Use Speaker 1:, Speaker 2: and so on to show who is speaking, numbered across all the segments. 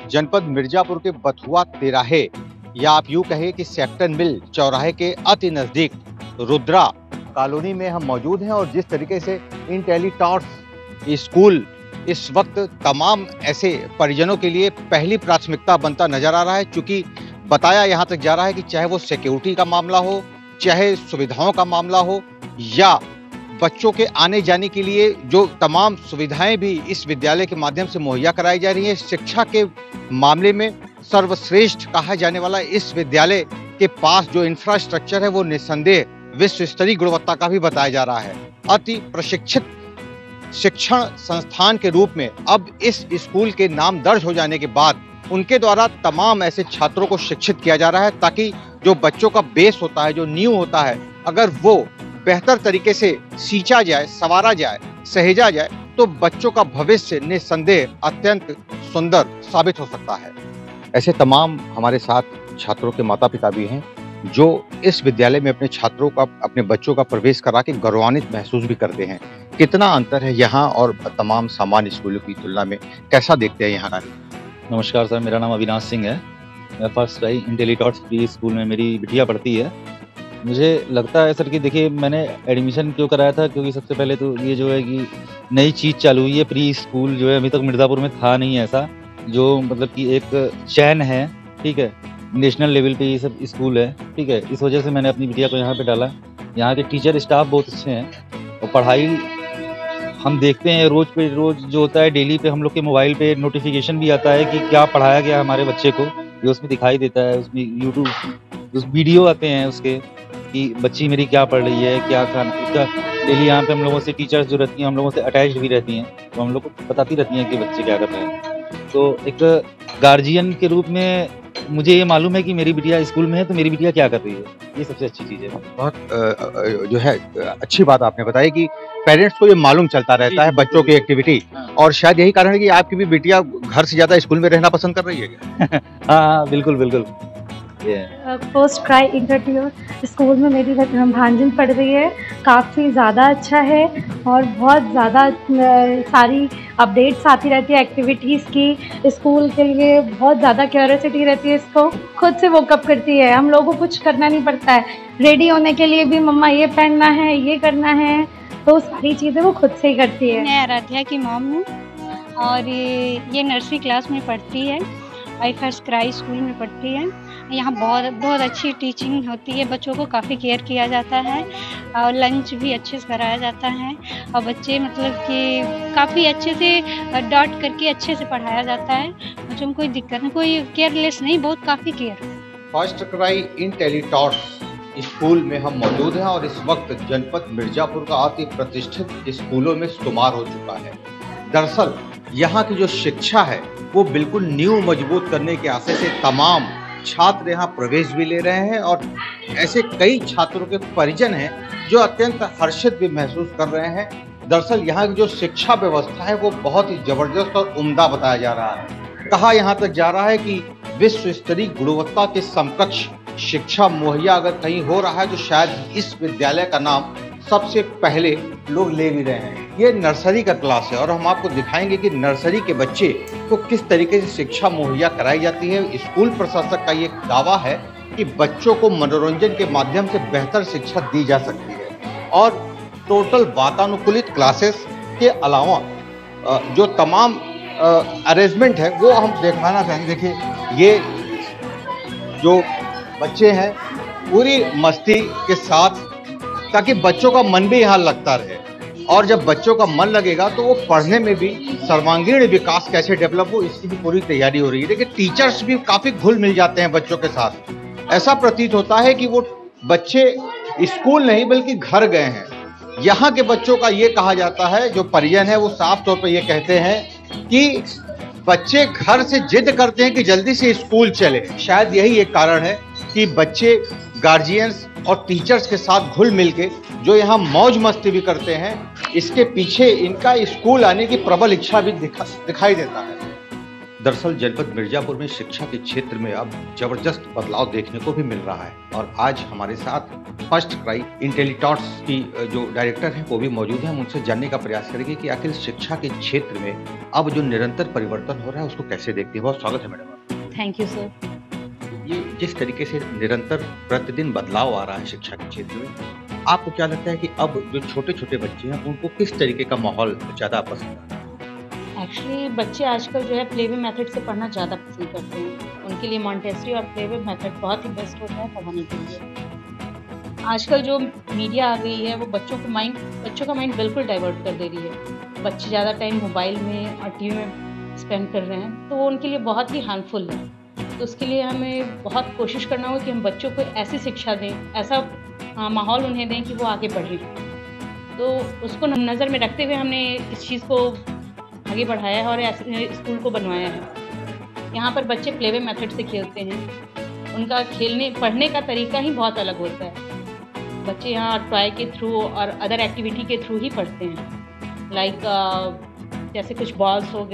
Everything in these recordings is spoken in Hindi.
Speaker 1: जनपद मिर्जापुर के बथुआ तिराहे या आप यूं कहें कि सेक्टर मिल चौराहे के अति नजदीक रुद्रा कॉलोनी में हम मौजूद हैं और जिस तरीके से इंटेलीटॉट्स स्कूल इस वक्त तमाम ऐसे परिजनों के लिए पहली प्राथमिकता बनता नजर आ रहा है, क्योंकि बताया यहाँ तक जा रहा है कि चाहे वो सिक्योरिटी का मामला हो, चाहे सुविधाओं का मामला हो, या बच्चों के आने जाने के लिए जो तमाम सुविधाएं भी इस विद्यालय के माध्यम से मुहैया कराई जा रही है। शिक्षा के मामले में सर्वश्रेष्ठ कहा जाने वाला इस विद्यालय के पास जो इंफ्रास्ट्रक्चर है वो निस्संदेह विश्व स्तरीय गुणवत्ता का भी बताया जा रहा है। अति प्रशिक्षित शिक्षण संस्थान के रूप में अब इस स्कूल के नाम दर्ज हो जाने के बाद उनके द्वारा तमाम ऐसे छात्रों को शिक्षित किया जा रहा है, ताकि जो बच्चों का बेस होता है, जो नींव होता है, अगर वो बेहतर तरीके से सींचा जाए, संवारा जाए, सहेजा जाए, तो बच्चों का भविष्य निस्संदेह अत्यंत सुंदर साबित हो सकता है। ऐसे तमाम हमारे साथ छात्रों के माता पिता भी हैं जो इस विद्यालय में अपने छात्रों का, अपने बच्चों का प्रवेश करा के गौरवान्वित महसूस भी करते हैं। कितना अंतर है यहाँ और तमाम सामान्य स्कूलों की तुलना में, कैसा देखते हैं यहाँ का?
Speaker 2: नमस्कार सर, मेरा नाम अविनाश सिंह है। मैं फर्स्ट आई इंटेलीटॉट्स प्री स्कूल में मेरी बिटिया पढ़ती है। मुझे लगता है सर कि देखिए, मैंने एडमिशन क्यों कराया था, क्योंकि सबसे पहले तो ये जो है कि नई चीज़ चालू हुई है। प्री स्कूल जो है अभी तक मिर्ज़ापुर में था नहीं ऐसा, जो मतलब कि एक चैन है, ठीक है, नेशनल लेवल पे ये सब स्कूल है, ठीक है। इस वजह से मैंने अपनी बिटिया को यहाँ पे डाला। यहाँ के टीचर स्टाफ बहुत अच्छे हैं और पढ़ाई हम देखते हैं रोज़ पे रोज़ जो होता है, डेली पे हम लोग के मोबाइल पे नोटिफिकेशन भी आता है कि क्या पढ़ाया गया हमारे बच्चे को, ये उसमें दिखाई देता है। उसमें यूट्यूब उस वीडियो आते हैं उसके कि बच्ची मेरी क्या पढ़ रही है, क्या खाना, उसका डेली यहाँ पे हम लोगों से टीचर्स जो रहती हैं हम लोगों से अटैच्ड भी रहती हैं, तो हम लोग को बताती रहती हैं कि बच्चे क्या कर रहे हैं। तो एक गार्जियन के रूप में मुझे ये मालूम है कि मेरी बिटिया स्कूल में है, तो मेरी बिटिया क्या कर रही है, ये सबसे अच्छी चीज़ है।
Speaker 1: बहुत जो है अच्छी बात आपने बताई कि पेरेंट्स को ये मालूम चलता रहता है बच्चों की एक्टिविटी, और शायद यही कारण है कि आपकी भी बिटिया घर से ज़्यादा स्कूल में रहना पसंद कर रही है।
Speaker 2: हाँ, बिल्कुल बिल्कुल।
Speaker 3: फर्स्ट ट्राई इंटरव्यू स्कूल में मेरी भांजिन पढ़ रही है, काफ़ी ज़्यादा अच्छा है और बहुत ज़्यादा सारी अपडेट्स आती रहती है एक्टिविटीज़ की। स्कूल के लिए बहुत ज़्यादा क्यूरियोसिटी रहती है, इसको खुद से वॉकअप करती है, हम लोगों को कुछ करना नहीं पड़ता है। रेडी होने के लिए भी मम्मा ये पहनना है, ये करना है, तो सारी चीज़ें वो खुद से ही करती है।
Speaker 4: मैं आराध्या की मॉम हूँ और ये नर्सरी क्लास में पढ़ती है, आई फर्स्ट क्राई स्कूल में पढ़ती है। यहाँ बहुत अच्छी टीचिंग होती है, बच्चों को काफ़ी केयर किया जाता है और लंच भी अच्छे से कराया जाता है और बच्चे मतलब कि काफ़ी अच्छे से डॉट करके अच्छे से पढ़ाया जाता है। बच्चों में कोई दिक्कत नहीं, कोई केयरलेस नहीं, बहुत काफ़ी care.
Speaker 1: FirstCry Intellitots school में हम मौजूद हैं और इस वक्त जनपद मिर्जापुर का अति प्रतिष्ठित स्कूलों में शुमार हो चुका है। दरअसल यहाँ की जो शिक्षा है वो बिल्कुल नींव मजबूत करने के आशय से तमाम छात्र यहाँ प्रवेश भी ले रहे हैं और ऐसे कई छात्रों के परिजन हैं जो अत्यंत हर्षित भी महसूस कर रहे हैं। दरअसल यहाँ की जो शिक्षा व्यवस्था है वो बहुत ही जबरदस्त और उम्दा बताया जा रहा है। कहा यहाँ तक जा रहा है कि विश्व स्तरीय गुणवत्ता के समकक्ष शिक्षा मुहैया अगर कहीं हो रहा है तो शायद इस विद्यालय का नाम सबसे पहले लोग ले भी रहे हैं। ये नर्सरी का क्लास है और हम आपको दिखाएंगे कि नर्सरी के बच्चे को किस तरीके से शिक्षा मुहैया कराई जाती है। स्कूल प्रशासक का ये दावा है कि बच्चों को मनोरंजन के माध्यम से बेहतर शिक्षा दी जा सकती है और टोटल वातानुकूलित क्लासेस के अलावा जो तमाम अरेंजमेंट है वो हम दिखाना चाहेंगे। देखिए, ये जो बच्चे हैं पूरी मस्ती के साथ, ताकि बच्चों का मन भी यहाँ लगता रहे, और जब बच्चों का मन लगेगा तो वो पढ़ने में भी सर्वांगीण विकास कैसे डेवलप हो इसकी भी पूरी तैयारी हो रही है। देखिए, टीचर्स भी काफ़ी घुल मिल जाते हैं बच्चों के साथ। ऐसा प्रतीत होता है कि वो बच्चे स्कूल नहीं बल्कि घर गए हैं। यहाँ के बच्चों का ये कहा जाता है, जो परिजन है वो साफ तौर पर ये कहते हैं कि बच्चे घर से जिद करते हैं कि जल्दी से स्कूल चले। शायद यही एक कारण है कि बच्चे गार्जियंस और टीचर्स के साथ घुल मिल के जो यहाँ मौज मस्ती भी करते हैं, इसके पीछे इनका स्कूल आने की प्रबल इच्छा भी दिखाई देता है। दरअसल जनपद मिर्जापुर में शिक्षा के क्षेत्र में अब जबरदस्त बदलाव देखने को भी मिल रहा है और आज हमारे साथ फर्स्ट क्राई इंटेलीटॉट्स की जो डायरेक्टर हैं वो भी मौजूद हैं। हम उनसे जानने का प्रयास करेंगे कि आखिर शिक्षा के क्षेत्र में अब जो निरंतर परिवर्तन हो रहा है उसको कैसे देखते हैं। बहुत स्वागत है मैडम।
Speaker 5: Thank you sir.
Speaker 1: ये जिस तरीके से निरंतर प्रतिदिन बदलाव आ रहा है शिक्षा के क्षेत्र में, आपको क्या लगता है कि अब जो छोटे छोटे बच्चे हैं उनको किस तरीके का माहौल ज़्यादा पसंद आता है?
Speaker 5: एक्चुअली बच्चे आजकल जो है प्लेवे मेथड से पढ़ना ज़्यादा पसंद करते हैं। उनके लिए मॉन्टेसरी और प्लेवे मेथड बहुत ही बेस्ट होता है पढ़ाने के लिए। आजकल जो मीडिया आ गई है वो बच्चों का माइंड बिल्कुल डाइवर्ट कर दे रही है। बच्चे ज़्यादा टाइम मोबाइल में और टीवी में स्पेंड कर रहे हैं, तो वो उनके लिए बहुत ही हार्मफुल है। तो उसके लिए हमें बहुत कोशिश करना होगा कि हम बच्चों को ऐसी शिक्षा दें, ऐसा माहौल उन्हें दें कि वो आगे बढ़ें। तो उसको नज़र में रखते हुए हमने इस चीज़ को आगे बढ़ाया है और ऐसे स्कूल को बनवाया है। यहाँ पर बच्चे प्लेवे मेथड से खेलते हैं। उनका पढ़ने का तरीका ही बहुत अलग होता है। बच्चे यहाँ टॉय के थ्रू और अदर एक्टिविटी के थ्रू ही पढ़ते हैं। लाइक जैसे कुछ बॉल्स हो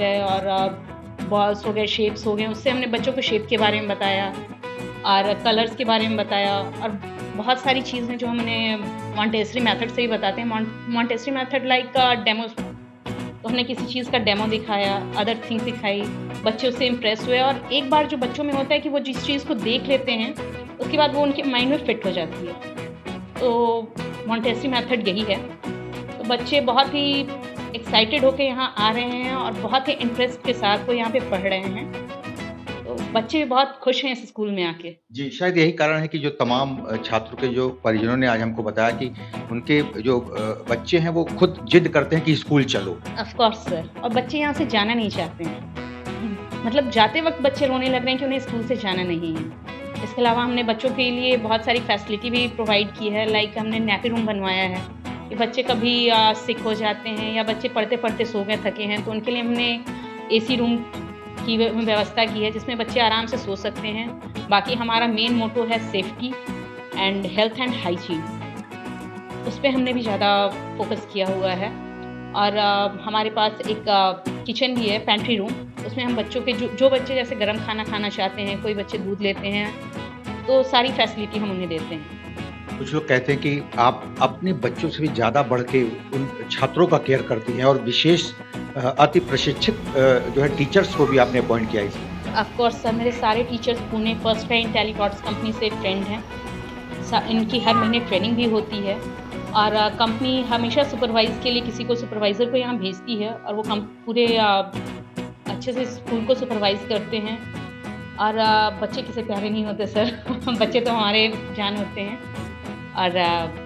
Speaker 5: गए, शेप्स हो गए, उससे हमने बच्चों को शेप के बारे में बताया और कलर्स के बारे में बताया और बहुत सारी चीज़ें जो हमने मॉन्टेसरी मेथड से ही बताते हैं। मॉन्टेसरी मेथड लाइक डेमो, तो हमने किसी चीज़ का डेमो दिखाया, अदर थिंग सिखाई, बच्चे उससे इम्प्रेस हुए और एक बार जो बच्चों में होता है कि वो जिस चीज़ को देख लेते हैं उसके बाद वो उनके माइंड में फिट हो जाती है। तो मॉन्टेसरी मेथड यही है। तो बच्चे बहुत ही एक्साइटेड होकर यहाँ आ रहे हैं और बहुत ही इंटरेस्ट के साथ वो यहाँ पे पढ़ रहे हैं। तो बच्चे भी बहुत खुश हैं इस स्कूल में आके। जी,
Speaker 1: शायद यही कारण है कि जो तमाम छात्रों के जो परिजनों ने आज हमको बताया कि उनके जो बच्चे हैं वो खुद जिद करते हैं कि स्कूल चलो।
Speaker 5: ऑफ कोर्स सर, और बच्चे यहाँ से जाना नहीं चाहते हैं। मतलब जाते वक्त बच्चे रोने लग रहे हैं कि उन्हें स्कूल से जाना नहीं है। इसके अलावा हमने बच्चों के लिए बहुत सारी फैसिलिटी भी प्रोवाइड की है। लाइक हमने नैपी रूम बनवाया है कि बच्चे कभी सिक हो जाते हैं या बच्चे पढ़ते पढ़ते सो गए, थके हैं, तो उनके लिए हमने एसी रूम की व्यवस्था की है जिसमें बच्चे आराम से सो सकते हैं। बाकी हमारा मेन मोटो है safety and health and hygiene, उस पर हमने भी ज़्यादा फोकस किया हुआ है। और हमारे पास एक किचन भी है, पेंट्री रूम, उसमें हम बच्चों के जो बच्चे जैसे गर्म खाना खाना चाहते हैं, कोई बच्चे दूध लेते हैं, तो सारी फैसिलिटी हम उन्हें देते हैं।
Speaker 1: कुछ लोग कहते हैं कि आप अपने बच्चों से भी ज़्यादा बढ़ के उन छात्रों का केयर करती हैं और विशेष अति प्रशिक्षित जो है टीचर्स को भी आपने अपॉइंट किया इसमें।
Speaker 5: ऑफ कोर्स सर, मेरे सारे teachers Pune FirstCry Intellitots company से ट्रेंड हैं। इनकी हर महीने ट्रेनिंग भी होती है और कंपनी हमेशा सुपरवाइज के लिए किसी को सुपरवाइज़र को यहाँ भेजती है और वो पूरे अच्छे से स्कूल को सुपरवाइज़ करते हैं। और बच्चे किसे प्यारे नहीं होते सर बच्चे तो हमारे जान होते हैं और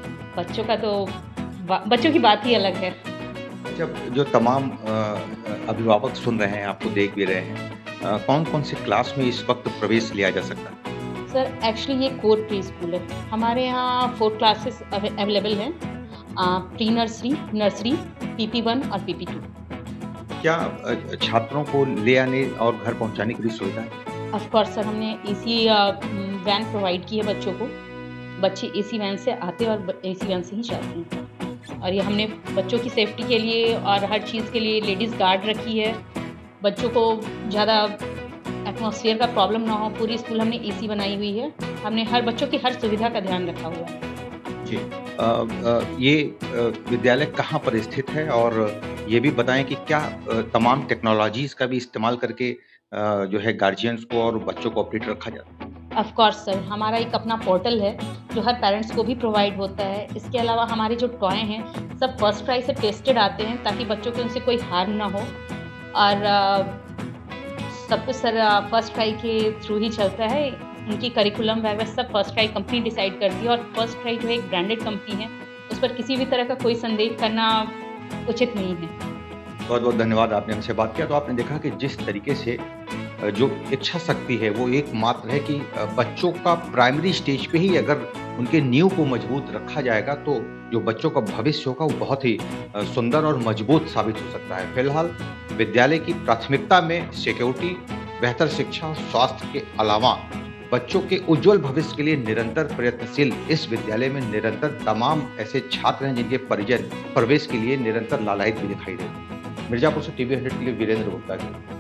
Speaker 5: बच्चों की बात ही अलग है।
Speaker 1: जब जो तमाम अभिभावक सुन रहे हैं, आपको देख भी रहे हैं, कौन कौन से क्लास में इस वक्त प्रवेश लिया जा सकता है?
Speaker 5: सर एक्चुअली ये कोर प्री स्कूल है। हमारे यहाँ 4 क्लासेस अवेलेबल हैं, प्री नर्सरी, PP1 और PP2।
Speaker 1: क्या छात्रों को ले आने और घर पहुँचाने की भी सुविधा है?
Speaker 5: ऑफ कोर्स सर, हमने AC वैन प्रोवाइड की है बच्चों को। बच्चे AC वैन से आते हैं और AC वैन से ही जाते हैं। और ये हमने बच्चों की सेफ्टी के लिए और हर चीज़ के लिए लेडीज़ गार्ड रखी है। बच्चों को ज़्यादा एटमॉस्फेयर का प्रॉब्लम ना हो, पूरी स्कूल हमने AC बनाई हुई है। हमने हर बच्चों की हर सुविधा का ध्यान रखा हुआ है।
Speaker 1: जी, ये विद्यालय कहाँ पर स्थित है और ये भी बताएं कि क्या तमाम टेक्नोलॉजीज़ का भी इस्तेमाल करके जो है गार्जियंस को और बच्चों को अपडेट रखा जाता है?
Speaker 5: ऑफ कोर्स सर, हमारा एक अपना पोर्टल है जो हर पेरेंट्स को भी प्रोवाइड होता है। इसके अलावा हमारे जो टॉय हैं सब फर्स्ट क्राई से टेस्टेड आते हैं ताकि बच्चों को उनसे कोई हार्म ना हो। और सब कुछ सर फर्स्ट क्राई के थ्रू ही चलता है। उनकी करिकुलम वगैरह सब फर्स्ट क्राई कंपनी डिसाइड करती है और फर्स्ट क्राई जो है एक ब्रांडेड कंपनी है, उस पर किसी भी तरह का कोई संदेह करना उचित नहीं है।
Speaker 1: बहुत बहुत धन्यवाद, आपने हमसे बात किया। तो आपने देखा कि जिस तरीके से जो इच्छा शक्ति है वो एकमात्र है कि बच्चों का प्राइमरी स्टेज पे ही अगर उनके नींव को मजबूत रखा जाएगा तो जो बच्चों का भविष्य होगा वो बहुत ही सुंदर और मजबूत साबित हो सकता है। फिलहाल विद्यालय की प्राथमिकता में सिक्योरिटी, बेहतर शिक्षा और स्वास्थ्य के अलावा बच्चों के उज्जवल भविष्य के लिए निरंतर प्रयत्नशील इस विद्यालय में निरंतर तमाम ऐसे छात्र हैं जिनके परिजन प्रवेश के लिए निरंतर लालायित भी दिखाई देते हैं। मिर्जापुर से TV 100 के लिए वीरेंद्र गुप्ता की